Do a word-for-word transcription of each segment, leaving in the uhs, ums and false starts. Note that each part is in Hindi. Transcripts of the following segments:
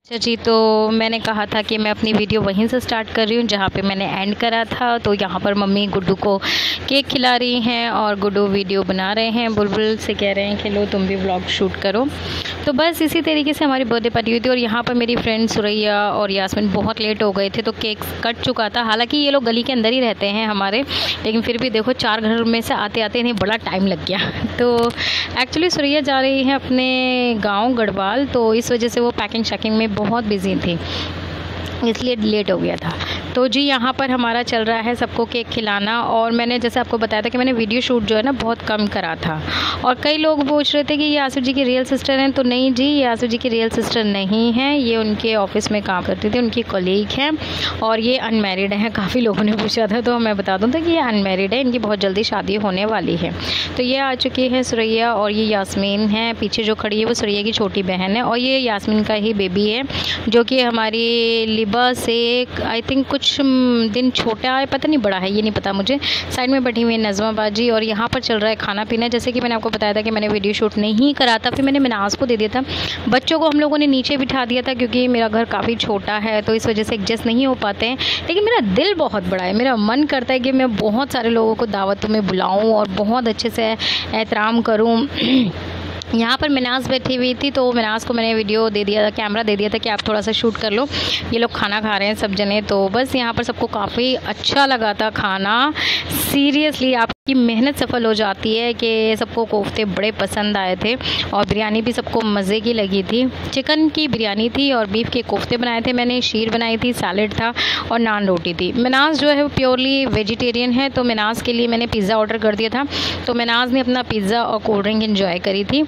अच्छा जी, तो मैंने कहा था कि मैं अपनी वीडियो वहीं से स्टार्ट कर रही हूँ जहाँ पे मैंने एंड करा था। तो यहाँ पर मम्मी गुड्डू को केक खिला रही हैं और गुड्डू वीडियो बना रहे हैं। बुलबुल से कह रहे हैं कि लो तुम भी व्लॉग शूट करो। तो बस इसी तरीके से हमारी बर्थडे पार्टी हुई थी। और यहाँ पर मेरी फ्रेंड सुरैया और यास्मीन बहुत लेट हो गए थे तो केक कट चुका था। हालाँकि ये लोग गली के अंदर ही रहते हैं हमारे, लेकिन फिर भी देखो चार घर में से आते आते इन्हें बड़ा टाइम लग गया। तो एक्चुअली सुरैया जा रही है अपने गाँव गढ़वाल, तो इस वजह से वो पैकिंग शैकिंग में बहुत बिजी थी, इसलिए लेट हो गया था। तो जी यहाँ पर हमारा चल रहा है सबको केक खिलाना। और मैंने जैसे आपको बताया था कि मैंने वीडियो शूट जो है ना बहुत कम करा था। और कई लोग पूछ रहे थे कि ये आसिफ जी की रियल सिस्टर हैं, तो नहीं जी, ये आसिफ जी की रियल सिस्टर नहीं हैं। ये उनके ऑफिस में काम करती थी, उनकी कलीग हैं और ये अनमैरिड हैं। काफ़ी लोगों ने पूछा था तो मैं बता दूँ तो कि ये अनमैरिड है, इनकी बहुत जल्दी शादी होने वाली है। तो ये आ चुकी है सुरैया और ये यास्मीन है, पीछे जो खड़ी है वो सुरैया की छोटी बहन है और ये यास्मीन का ही बेबी है जो कि हमारी लिबा से आई थिंक कुछ दिन छोटा है, पता नहीं बड़ा है, ये नहीं पता मुझे। साइड में बैठी हुई है नज़मा बाजी और यहाँ पर चल रहा है खाना पीना। जैसे कि मैंने आपको बताया था कि मैंने वीडियो शूट नहीं करा था, फिर मैंने मिनाज को दे दिया था। बच्चों को हम लोगों ने नीचे बिठा दिया था क्योंकि मेरा घर काफ़ी छोटा है तो इस वजह से एडजस्ट नहीं हो पाते हैं। लेकिन मेरा दिल बहुत बड़ा है, मेरा मन करता है कि मैं बहुत सारे लोगों को दावतों में बुलाऊँ और बहुत अच्छे से एहतराम करूँ। यहाँ पर मिनाज बैठी हुई थी तो मिनाज को मैंने वीडियो दे दिया था, कैमरा दे दिया था कि आप थोड़ा सा शूट कर लो। ये लोग खाना खा रहे हैं सब जने। तो बस यहाँ पर सबको काफ़ी अच्छा लगा था खाना। सीरियसली आपकी मेहनत सफल हो जाती है कि सबको कोफ्ते बड़े पसंद आए थे और बिरयानी भी सबको मज़े की लगी थी। चिकन की बिरयानी थी और बीफ के कोफ्ते बनाए थे मैंने, शीर बनाई थी, सैलेड था और नान रोटी थी। मिनाज जो है वो प्योरली वेजिटेरियन है तो मिनाज के लिए मैंने पिज़्ज़ा ऑर्डर कर दिया था। तो मिनाज ने अपना पिज़्ज़ा और कोल्ड ड्रिंक एंजॉय करी थी।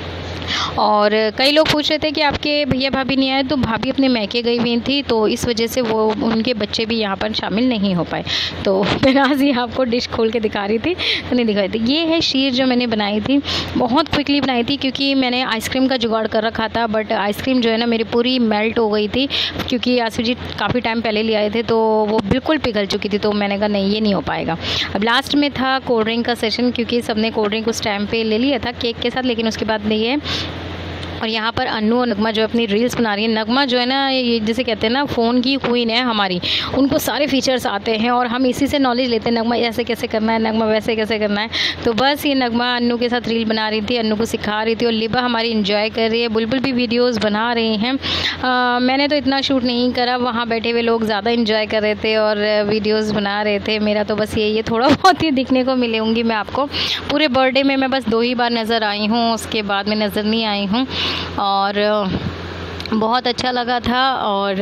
और कई लोग पूछ रहे थे कि आपके भैया भाभी नहीं आए, तो भाभी अपने मैके गई हुई थी तो इस वजह से वो उनके बच्चे भी यहाँ पर शामिल नहीं हो पाए। तो मिनाज ही आपको डिश खोल के दिखा रही थी तो नहीं दिखाई थी। ये है शीर जो मैंने बनाई थी, बहुत क्विकली बनाई थी क्योंकि मैंने आइसक्रीम का जुगाड़ कर रखा था। बट आइसक्रीम जो है ना मेरी पूरी मेल्ट हो गई थी क्योंकि आसिफ जी काफ़ी टाइम पहले ले आए थे तो वो बिल्कुल पिघल चुकी थी। तो मैंने कहा नहीं, ये नहीं हो पाएगा। अब लास्ट में था कोल्ड ड्रिंक का सेशन क्योंकि सबने कोल्ड ड्रिंक उस टाइम पे ले लिया था केक के साथ, लेकिन उसके बाद नहीं है। और यहाँ पर अन्नू और नगमा जो अपनी रील्स बना रही है। नगमा जो है ना ये जैसे कहते हैं ना फ़ोन की क्वीन है हमारी, उनको सारे फीचर्स आते हैं और हम इसी से नॉलेज लेते हैं। नगमा ऐसे कैसे करना है, नगमा वैसे कैसे करना है। तो बस ये नगमा अन्नू के साथ रील बना रही थी, अन्नू को सिखा रही थी और लिबा हमारी इंजॉय कर रही है। बुलबुल भी वीडियोज़ बना रही हैं। आ, मैंने तो इतना शूट नहीं करा, वहाँ बैठे हुए लोग ज़्यादा इंजॉय कर रहे थे और वीडियोज़ बना रहे थे। मेरा तो बस यही है, थोड़ा बहुत ही दिखने को मिलूँगी मैं आपको। पूरे बर्थडे में मैं बस दो ही बार नज़र आई हूँ, उसके बाद में नज़र नहीं आई हूँ। और बहुत अच्छा लगा था और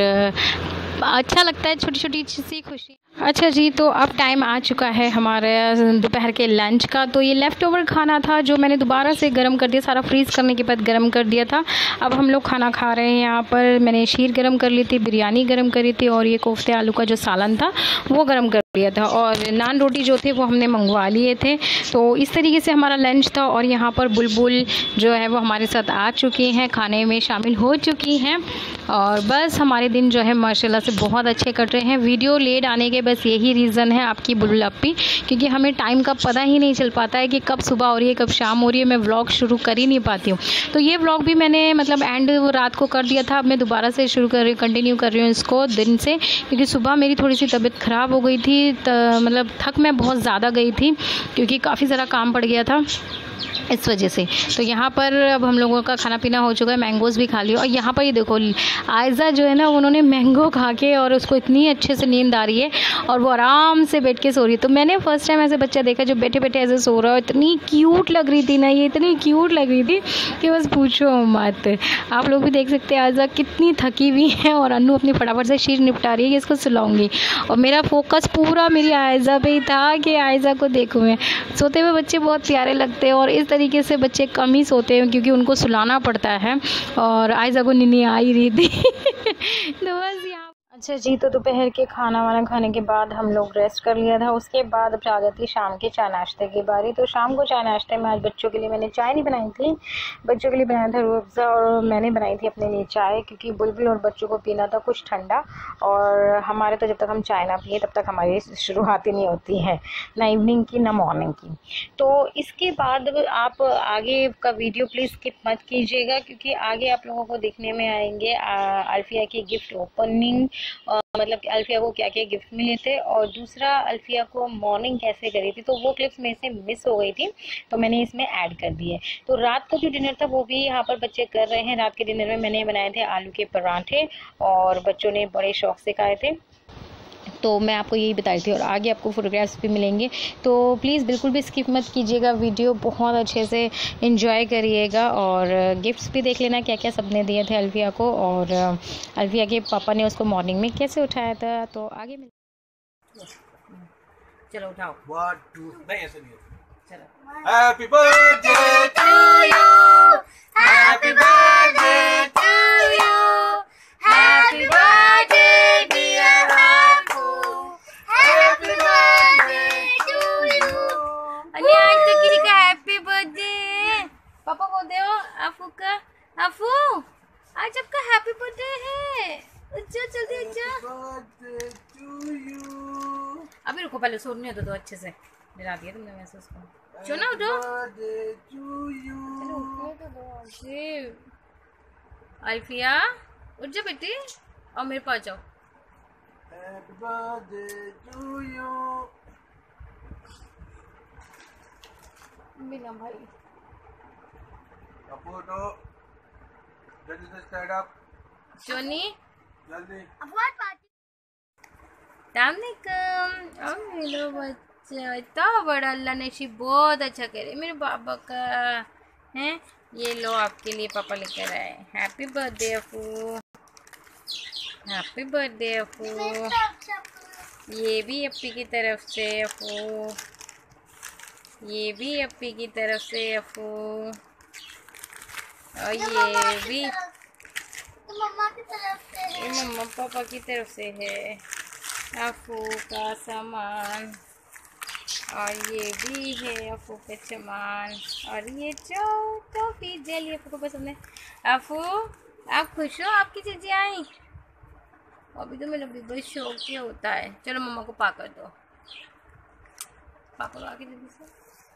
अच्छा लगता है छोटी छोटी सी खुशी। अच्छा जी, तो अब टाइम आ चुका है हमारे दोपहर के लंच का। तो ये लेफ़्ट ओवर खाना था जो मैंने दोबारा से गर्म कर दिया, सारा फ्रीज़ करने के बाद गर्म कर दिया था। अब हम लोग खाना खा रहे हैं। यहाँ पर मैंने शीर गर्म कर ली थी, बिरयानी गर्म करी थी और ये कोफ्ते आलू का जो सालन था वो गर्म कर लिया था और नान रोटी जो थे वो हमने मंगवा लिए थे। तो इस तरीके से हमारा लंच था। और यहाँ पर बुलबुल जो है वो हमारे साथ आ चुकी हैं, खाने में शामिल हो चुकी हैं और बस हमारे दिन जो है माशाल्लाह से बहुत अच्छे कट रहे हैं। वीडियो लेट आने के बस यही रीज़न है आपकी बुलबुल अप्पी, क्योंकि हमें टाइम का पता ही नहीं चल पाता है कि कब सुबह हो रही है कब शाम हो रही है। मैं व्लॉग शुरू कर ही नहीं पाती हूँ। तो ये व्लॉग भी मैंने मतलब एंड रात को कर दिया था। अब मैं दोबारा से शुरू कर रही हूँ, कंटिन्यू कर रही हूँ इसको दिन से, क्योंकि सुबह मेरी थोड़ी सी तबीयत ख़राब हो गई थी। मतलब थक मैं बहुत ज़्यादा गई थी क्योंकि काफ़ी सारा काम पड़ गया था इस वजह से। तो यहाँ पर अब हम लोगों का खाना पीना हो चुका है, मैंगोज़ भी खा लिया। और यहाँ पर ये देखो आयज़ा जो है ना उन्होंने मैंगो खा के और उसको इतनी अच्छे से नींद आ रही है और वो आराम से बैठ के सो रही है। तो मैंने फर्स्ट टाइम ऐसे बच्चा देखा जो बैठे बैठे ऐसे सो रहा है। इतनी क्यूट लग रही थी ना, ये इतनी क्यूट लग रही थी कि बस पूछो मत। आप लोग भी देख सकते हैं आयज़ा कितनी थकी हुई है और अन्नू अपनी फटाफट से शीर निपटा रही है कि इसको सुलाऊंगी। और मेरा फोकस पूरा मेरी आयज़ा पे ही था कि आयज़ा को देखूँ मैं। सोते हुए बच्चे बहुत प्यारे लगते हैं और इस तरीके से बच्चे कम ही सोते हैं क्योंकि उनको सुलाना पड़ता है और आयज़ा को नींद आ ही रही थी। तो बस यहाँ अच्छा जी, तो दोपहर के खाना वाना खाने के बाद हम लोग रेस्ट कर लिया था। उसके बाद अब आ जाती शाम के चाय नाश्ते की बारी। तो शाम को चाय नाश्ते में आज बच्चों के लिए मैंने चाय नहीं बनाई थी, बच्चों के लिए बनाया था रूह अफ़ज़ा, और मैंने बनाई थी अपने लिए चाय, क्योंकि बुलबुल और बच्चों को पीना था कुछ ठंडा, और हमारे तो जब तक हम चाय ना पिए तब तक हमारी शुरुआत ही नहीं होती है, ना इवनिंग की ना मॉर्निंग की। तो इसके बाद आप आगे का वीडियो प्लीज़ स्किप मत कीजिएगा, क्योंकि आगे आप लोगों को देखने में आएंगे अल्फिया की गिफ्ट ओपनिंग, मतलब कि अल्फिया को क्या क्या गिफ्ट मिले थे, और दूसरा अल्फिया को मॉर्निंग कैसे करी थी। तो वो क्लिप्स मेरे से मिस हो गई थी, तो मैंने इसमें ऐड कर दिए। तो रात का जो डिनर था वो भी यहाँ पर बच्चे कर रहे हैं। रात के डिनर में मैंने बनाए थे आलू के पराठे, और बच्चों ने बड़े शौक से खाए थे। तो मैं आपको यही बताई थी, और आगे आपको फोटोग्राफ्स भी मिलेंगे, तो प्लीज़ बिल्कुल भी स्किप मत कीजिएगा, वीडियो बहुत अच्छे से एंजॉय करिएगा। और गिफ्ट्स भी देख लेना क्या क्या सबने दिए थे अल्फिया को, और अल्फिया के पापा ने उसको मॉर्निंग में कैसे उठाया था। तो आगे मिल चलो उठाओ, वन टू, नहीं ऐसे नहीं, चलो। Happy birthday to you, happy birthday to you, happy birthday dear Apu, happy birthday to you. अरे आज तो किसी का हैप्पी बर्थडे, पापा को दो आपू का। आपू आज आपका हैप्पी बर्थडे है, अच्छा जल्दी अच्छा। अभी रुको, पहले सोने दो, दो अच्छे से डरा दिया तुमने वैसे उसको। चलो उठो, अल्फिया उठ जा बेटी, और मेरे पास जाओ। Happy birthday to you. मिला भाई, फोटो जल्दी से स्टैंड अप जोनी, जल्दी। और मेरे बच्चा इतना बड़ा, अल्लाह ने शी बहुत अच्छा करे मेरे बाबा का है। ये लो आपके लिए पापा लेकर आए, happy birthday Afu, happy birthday Afu. ये भी अप्पी की तरफ से अफू, ये भी अप्पी की तरफ से अफू, और ये भी मम्मा की तरफ से है, मम्मा पापा की तरफ से है अफू का सामान, और ये भी है अफू का सामान, और ये जो टॉफी जेली अफू को पसंद है। अफू आप खुश हो आपकी चीजें आई? अभी तो मेरा भी बहुत शौक क्या होता है। चलो मम्मा को पाकर दो, पापा आके जल्दी से।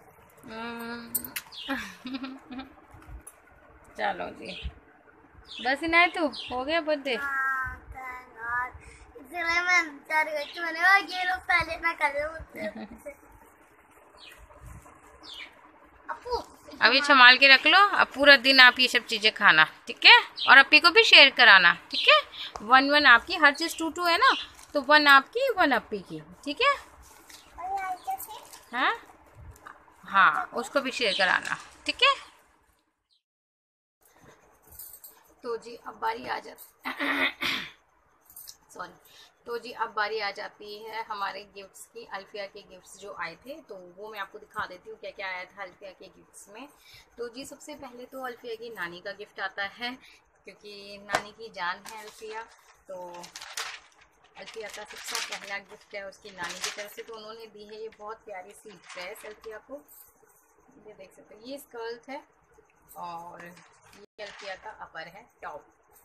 चलो जी, बस ही नहीं तो हो गया बर्थडे। इसलिए मैं मैंने ये लोग पहले ना कर अभी संभाल के रख लो। अब पूरा दिन आप ये सब चीजें खाना, ठीक है, और अप्पी को भी शेयर कराना, ठीक है। वन वन आपकी, हर चीज टू टू है ना, तो वन आपकी वन अप्पी की, ठीक है। हाँ हाँ, उसको भी शेयर कराना, ठीक है। तो जी अब बारी आ जाती सॉरी तो जी अब बारी आ जाती है हमारे गिफ्ट्स की। अल्फिया के गिफ्ट्स जो आए थे तो वो मैं आपको दिखा देती हूँ क्या क्या आया था अल्फिया के गिफ्ट्स में। तो जी सबसे पहले तो अल्फिया की नानी का गिफ्ट आता है, क्योंकि नानी की जान है अल्फिया। तो अल्फिया का सबसे पहला गिफ्ट है उसकी नानी की तरफ से। तो उन्होंने दी है ये बहुत प्यारी सी ड्रेस अल्फिया को, ये देख सकते हैं, ये स्कर्ट है, और ये अल्फिया का अपर है, टॉप,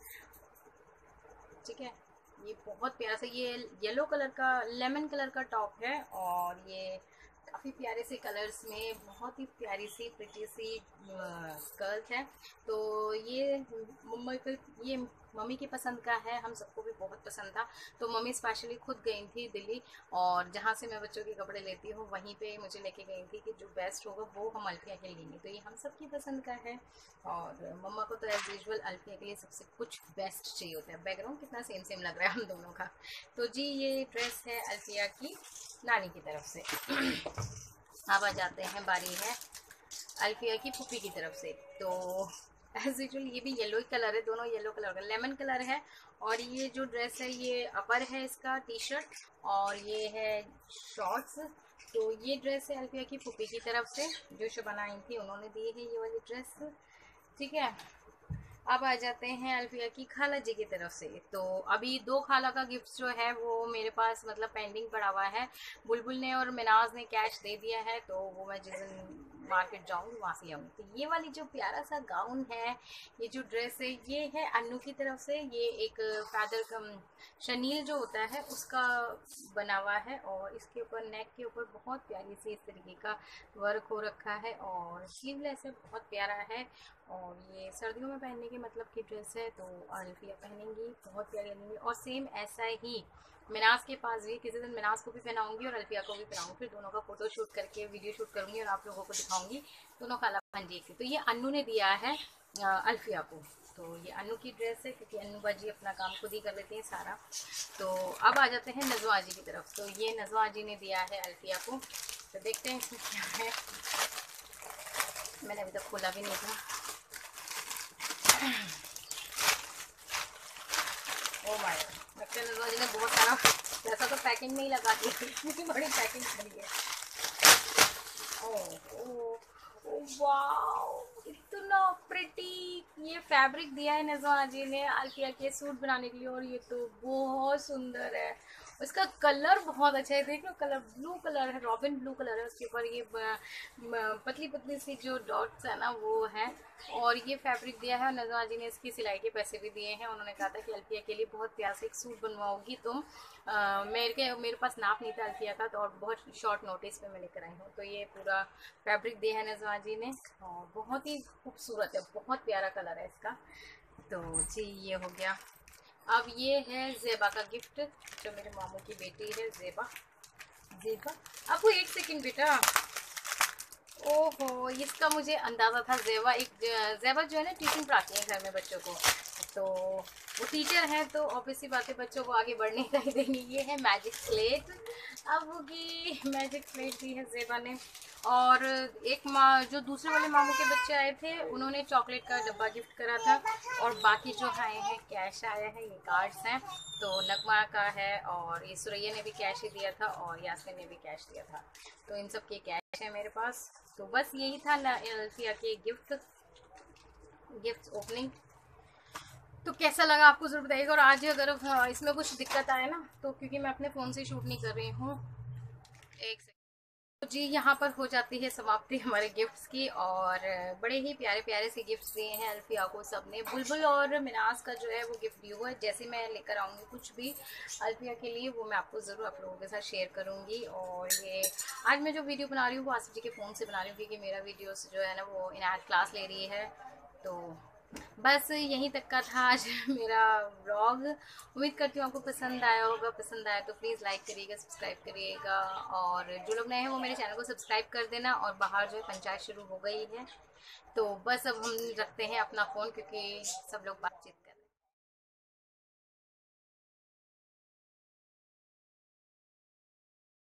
ठीक है। ये बहुत प्यारा सा, ये येलो कलर का, लेमन कलर का टॉप है, और ये काफ़ी प्यारे से कलर्स में बहुत ही प्यारी सी प्रिटी सी स्कर्ट है। तो ये मम्मी को, ये मम्मी की पसंद का है, हम सबको भी बहुत पसंद था। तो मम्मी स्पेशली खुद गई थी दिल्ली, और जहाँ से मैं बच्चों के कपड़े लेती हूँ वहीं पे मुझे लेके गई थी कि जो बेस्ट होगा वो हम अल्फिया के लेंगे। तो ये हम सबकी पसंद का है, और मम्मा को तो एज यूजुअल अल्फिया के लिए सबसे कुछ बेस्ट चाहिए होता है। बैकग्राउंड कितना सेम सेम लग रहा है हम दोनों का। तो जी ये ड्रेस है अल्फिया की नानी की तरफ से। अब आ जाते हैं, बारी है अल्फिया की पुप्पी की तरफ से। तो एज यूजुअल ये भी येलो ही कलर है, दोनों येलो कलर का, लेमन कलर है। और ये जो ड्रेस है ये अपर है इसका, टी शर्ट, और ये है शॉर्ट्स। तो ये ड्रेस है अल्फिया की पुप्पी की तरफ से, जो शबाना आई थी उन्होंने दी है ये वाली ड्रेस, ठीक है। अब आ जाते हैं अल्फिया की खाला जी की तरफ से। तो अभी दो खाला का गिफ्ट जो है वो मेरे पास मतलब पेंडिंग पड़ा हुआ है। बुलबुल ने और मिनाज ने कैश दे दिया है, तो वो मैं जिस दिन मार्केट जाऊंगी वहाँ से आऊँगी। तो ये वाली जो प्यारा सा गाउन है, ये जो ड्रेस है, ये है अन्नू की तरफ से। ये एक फैदर कम शनील जो होता है उसका बना हुआ है, और इसके ऊपर नेक के ऊपर बहुत प्यारी सी इस तरीके का वर्क हो रखा है, और स्लीवलेस है, बहुत प्यारा है। और ये सर्दियों में पहनने के मतलब की ड्रेस है, तो अल्फिया पहनेंगी, बहुत प्यारी लगेंगी। और सेम ऐसा ही मिनाज के पास भी, किसी दिन मिनाज को भी पहनाऊंगी और अल्फिया को भी पहनाऊंगी, फिर दोनों का फोटो शूट करके वीडियो शूट करूंगी और आप लोगों को दिखाऊंगी दोनों खाला भांजी की। तो ये अन्नू ने दिया है अल्फिया को, तो ये अन्नू की ड्रेस है, क्योंकि अन्नू बाजी अपना काम खुद ही कर लेती हैं सारा। तो अब आ जाते हैं नज़वा जी की तरफ। तो ये नज़वा जी ने दिया है अल्फिया को, तो देखते हैं इसमें क्या है। मैंने अभी तक खोला भी नहीं था। ओ माय गॉड, लगता है नज़वा जी ने बहुत सारा पैसा तो पैकिंग में ही लगा दिया, इतनी बड़ी पैकिंग करी है। ओह ओह वाओ, इतना प्रिटी ये फैब्रिक दिया है नज़वा जी ने अल्फिया के सूट बनाने के लिए, और ये तो बहुत सुंदर है। उसका कलर बहुत अच्छा है, देख लो कलर ब्लू कलर है, रॉबिन ब्लू कलर है। उसके ऊपर ये पतली पतली सी जो डॉट्स है ना वो है, और ये फैब्रिक दिया है। नज़वा जी ने इसकी सिलाई के पैसे भी दिए हैं। उन्होंने कहा था कि अल्फिया के लिए बहुत प्यार से एक सूट बनवाओगी तुम। आ, मेरे के मेरे पास नाप नहीं था अल्फिया का, तो और बहुत शॉर्ट नोटिस पे मैं लेकर आई हूँ। तो ये पूरा फैब्रिक दिया है नज़वा जी ने, और बहुत ही खूबसूरत है, बहुत प्यारा कलर है इसका। तो जी ये हो गया। अब ये है ज़ेबा का गिफ्ट, जो मेरे मामू की बेटी है ज़ेबा। ज़ेबा आपको एक सेकंड बेटा। ओहो, इसका मुझे अंदाज़ा था। ज़ेबा एक ज़ेबा जो है ना टीचिंग पढ़ाती है घर में बच्चों को, तो वो टीचर है, तो ऑब्वियसली बातें बच्चों को आगे बढ़ने का ही देंगे। ये है मैजिक स्लेट। अब होगी मैजिक स्लेट दी है ज़ेबा ने। और एक माँ जो दूसरे वाले मामू के बच्चे आए थे, उन्होंने चॉकलेट का डब्बा गिफ्ट करा था, और बाकी जो आए हैं कैश आया है, ये कार्ड्स हैं। तो नगमा का है, और ये सुरैया ने भी कैश ही दिया था, और यास्मीन ने भी कैश दिया था। तो इन सब के कैश है मेरे पास। तो बस यही था अल्फिया के गिफ्ट गिफ्ट ओपनिंग। तो कैसा लगा आपको जरूर बताइएगा। और आज अगर इसमें कुछ दिक्कत आए ना, तो क्योंकि मैं अपने फ़ोन से शूट नहीं कर रही हूँ। एक सेकंड। तो जी यहाँ पर हो जाती है समाप्ति हमारे गिफ्ट्स की, और बड़े ही प्यारे प्यारे से गिफ्ट्स दिए हैं अल्फिया को सबने। बुलबुल और मिनाज का जो है वो गिफ्ट ड्यू है, जैसे मैं लेकर आऊँगी कुछ भी अल्फिया के लिए, वो मैं आपको ज़रूर आप लोगों के साथ शेयर करूँगी। और ये आज मैं जो वीडियो बना रही हूँ वो आसिफ जी के फ़ोन से बना रही हूँ, क्योंकि मेरा वीडियोस जो है ना वो इनायत क्लास ले रही है। तो बस यहीं तक का था आज मेरा व्लॉग। उम्मीद करती हूँ आपको पसंद आया होगा। पसंद आया तो प्लीज़ लाइक करिएगा, सब्सक्राइब करिएगा, और जो लोग नए हैं वो मेरे चैनल को सब्सक्राइब कर देना। और बाहर जो है पंचायत शुरू हो गई है, तो बस अब हम रखते हैं अपना फ़ोन, क्योंकि सब लोग बातचीत कर